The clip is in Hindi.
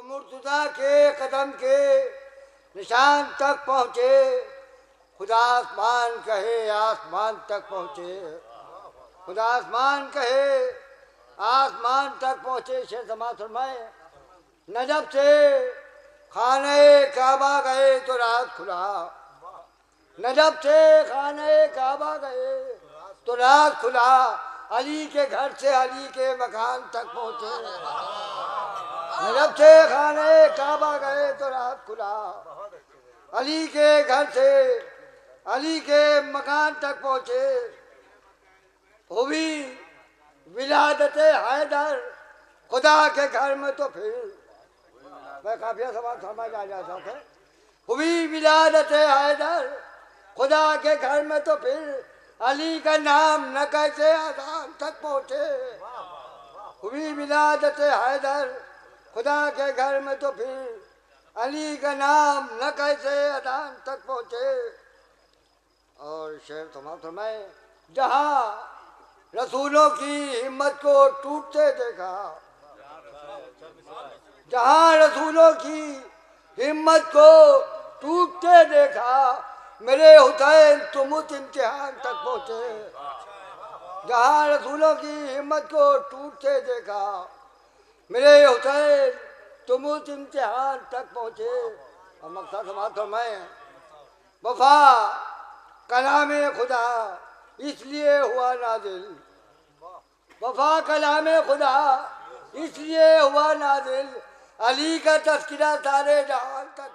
मुर्तजा के कदम के निशान तक पहुँचे, खुदा आसमान कहे आसमान तक पहुँचे, खुदा आसमान कहे आसमान तक पहुँचे। शेर समाज फरमाए, नजब से खाने काबा गए तो रात खुला, नजब से खाने काबा गए तो रात खुला, अली के घर से अली के मकान तक पहुँचे। नजब से खाने काबा गए तो रात खुला, अली के घर से अली के मकान तक पहुँचे। हुई विलादत हैदर खुदा के घर में तो फिर मैं काफिया सवाल समझ आ जाता है। हुई विलादत हैदर खुदा के घर में तो फिर अली का नाम न कैसे आसान तक पहुँचे। हुई विलादत हैदर खुदा के घर में तो फिर अली का नाम न कैसे आसान तक पहुँचे। और शेर फरमाए, जहाँ रसूलों की हिम्मत को टूटते देखा, जहाँ रसूलों की हिम्मत को टूटते देखा, मेरे हुसैन तुम उस इम्तिहान तक पहुँचे। जहाँ रसूलों की हिम्मत को टूटते देखा, मेरे हुसैन तुम उस इम्तिहान तक पहुँचे। और मकसद समाप्त फरमाए, वफा कलामे खुदा इसलिए हुआ नाजिल, वफा कलामे खुदा इसलिए हुआ नाजिल, अली का तज़किरा सारे जहान तक